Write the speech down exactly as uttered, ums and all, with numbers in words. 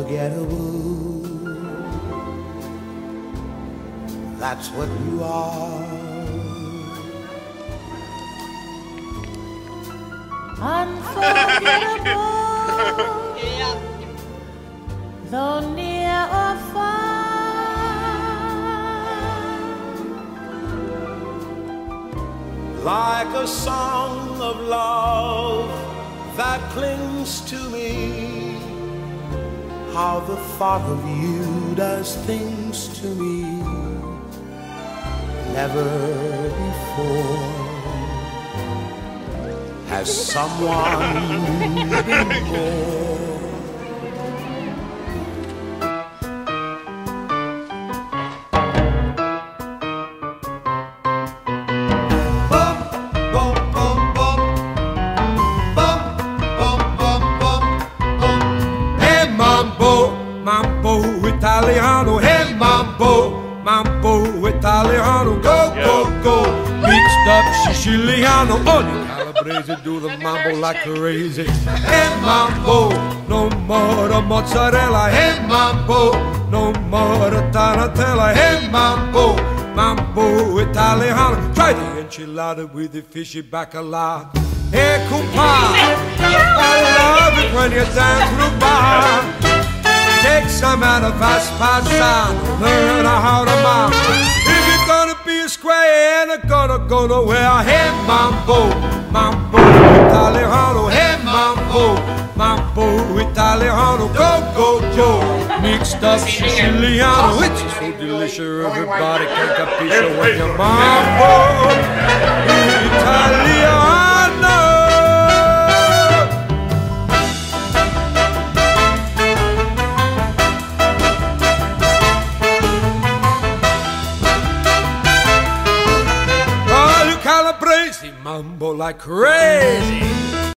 unforgettable. That's what you are. Unforgettable, though near or far, like a song of love that clings to me. How the thought of you does things to me never before has someone been more. Mambo Italiano, hey mambo, mambo Italiano, go, go, go, mixed up Siciliano, oh, you Calabrese do the mambo like crazy, hey mambo, no more mozzarella, hey mambo, no more tarantella, hey mambo, mambo Italiano, try the enchilada with the fishy bacala, hey compadre, I love it when you dance through bar. Take some out of Vespasano, learn how to mambo. If you're gonna be a square and you're gonna go nowhere, hey mambo, mambo Italiano, hey mambo, mambo Italiano, go, go, go. Mixed up Siciliano, it's so delicious, everybody can capisce when you mambo Italiano. Calabrese mambo like crazy.